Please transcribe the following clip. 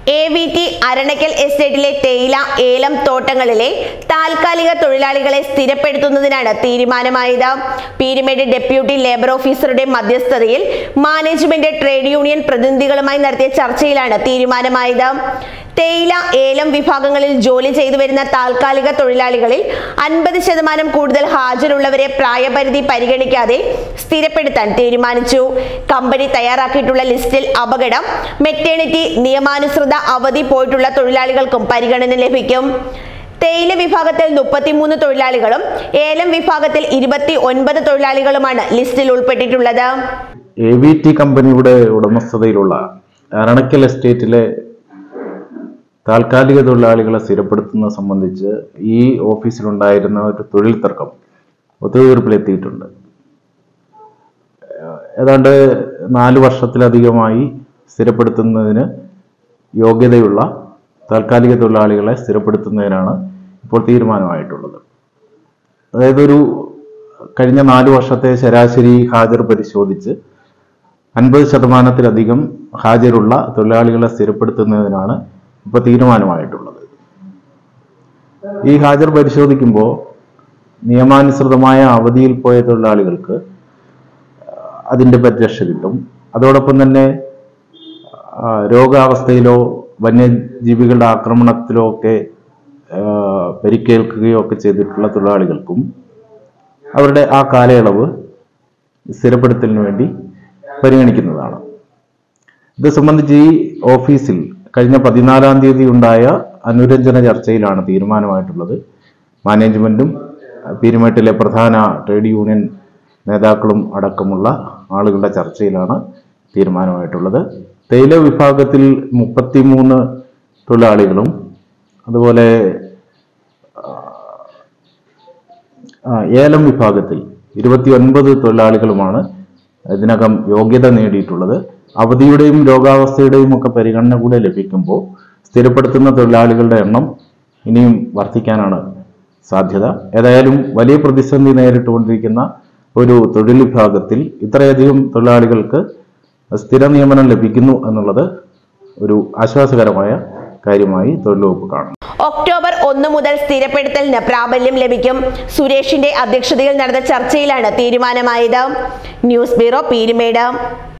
AVT Aranakkal എസ്റ്റേറ്റിലെ തേയില ഏലം തോട്ടങ്ങളിലെ താൽക്കാലിക തൊഴിലാളികളെ സ്ഥിരപ്പെടുത്തുന്നതിനാണ് തീരുമാനമായത്. പീരുമേട് ഡെപ്യൂട്ടി ലേബർ ഓഫീസറുടെ മധ്യസ്ഥതയിൽ മാനേജ്മെന്റ് ട്രേഡ് യൂണിയൻ പ്രതിനിധികളുമായി നടത്തിയ ചർച്ചയിലാണ് തീരുമാനമായത്. തേയില ഏലം വിഭാഗങ്ങളിൽ ജോലി ചെയ്തു വരുന്ന താൽക്കാലിക തൊഴിലാളികളിൽ 50% കൂടുതൽ ഹാജരുള്ളവരെ പ്രായപരിധി പരിഗണിക്കാതെ സ്ഥിരപ്പെടുത്താൻ തീരുമാനിച്ചു. കമ്പനി തയ്യാറാക്കിയിട്ടുള്ള ലിസ്റ്റിൽ അപകടം, മെറ്റേണിറ്റി, നിയമാനുസൃത അവധി പോയിട്ടുള്ള തൊഴിലാളികൾക്കും പരിഗണന ലഭിക്കും. തേയില വിഭാഗത്തിൽ 33 തൊഴിലാളികളും ഏലം വിഭാഗത്തിൽ 29 തൊഴിലാളികളുമാണ് ലിസ്റ്റിൽ ഉൾപ്പെട്ടിട്ടുള്ളത്. AVT കമ്പനിയുടെ ഉടമസ്ഥതയിലുള്ള അരണക്കൽ എസ്റ്റേറ്റിലെ താൽക്കാലിക തൊഴിലാളികളെ സ്ഥിരപ്പെടുത്തുന്നത് സംബന്ധിച്ച് ഈ ഓഫീസിലുണ്ടായിരുന്ന ഒരു തൊഴിൽ തർക്കം ഒത്തുതീർപ്പിലെത്തിയിട്ടുണ്ട്. ഏതാണ്ട് 4 വർഷത്തിലധികമായി സ്ഥിരപ്പെടുത്തുന്നതിന് യോഗ്യതയുള്ള താൽക്കാലിക തൊഴിലാളികളെ സ്ഥിരപ്പെടുത്തുന്നതിനാണ് ഇപ്പോൾ തീരുമാനമായിട്ടുള്ളത്. അതായത് കഴിഞ്ഞ 4 വർഷത്തെ ശരാശരി ഹാജർ പരിശോധിച്ച് 50%-ലധികം ഹാജരുള്ള തൊഴിലാളികളെ സ്ഥിരപ്പെടുത്തുന്നതിനാണ് ഇപ്പോൾ തീരുമാനമായിട്ടുള്ളത്. ഈ ഹാജർ പരിശോധിക്കുമ്പോൾ നിയമാനുസൃതമായ അവധിയിൽ പോയ തൊഴിലാളികൾക്ക് അതിൻ്റെ പരിരക്ഷ കിട്ടും. അതോടൊപ്പം തന്നെ രോഗാവസ്ഥയിലോ വന്യജീവികളുടെ ആക്രമണത്തിലോ ഒക്കെ പരിക്കേൽക്കുകയോ ഒക്കെ ചെയ്തിട്ടുള്ള തൊഴിലാളികൾക്കും അവരുടെ ആ കാലയളവ് സ്ഥിരപ്പെടുത്തലിന് വേണ്ടി പരിഗണിക്കുന്നതാണ്. ഇത് സംബന്ധിച്ച് ഈ ഓഫീസിൽ കഴിഞ്ഞ 14-ാം തീയതി ഉണ്ടായ അനുരഞ്ജന ചർച്ചയിലാണ് തീരുമാനമായിട്ടുള്ളത്. മാനേജ്മെന്റും പീരുമേട്ടിലെ പ്രധാന ട്രേഡ് യൂണിയൻ നേതാക്കളും അടക്കമുള്ള ആളുകളുടെ ചർച്ചയിലാണ് തീരുമാനമായിട്ടുള്ളത്. തേയില വിഭാഗത്തിൽ 33 തൊഴിലാളികളും അതുപോലെ ഏലം വിഭാഗത്തിൽ 29 തൊഴിലാളികളുമാണ് ഇതിനകം യോഗ്യത നേടിയിട്ടുള്ളത്. അവധിയുടെയും രോഗാവസ്ഥയുടെയും ഒക്കെ പരിഗണന കൂടെ ലഭിക്കുമ്പോൾ സ്ഥിരപ്പെടുത്തുന്ന തൊഴിലാളികളുടെ എണ്ണം ഇനിയും വർദ്ധിക്കാനാണ് സാധ്യത. ഏതായാലും വലിയ പ്രതിസന്ധി നേരിട്ടുകൊണ്ടിരിക്കുന്ന ഒരു തൊഴിൽ വിഭാഗത്തിൽ ഇത്രയധികം തൊഴിലാളികൾക്ക് സ്ഥിര നിയമനം ലഭിക്കുന്നു എന്നുള്ളത് ഒരു ആശ്വാസകരമായ കാര്യമായി തൊഴിൽ വകുപ്പ് കാണുന്നു. ഒക്ടോബർ 1 മുതൽ സ്ഥിരപ്പെടുത്തലിന് പ്രാബല്യം ലഭിക്കും. സുരേഷിന്റെ അധ്യക്ഷതയിൽ നടന്ന ചർച്ചയിലാണ് തീരുമാനമായത്. News bureau, Peermade.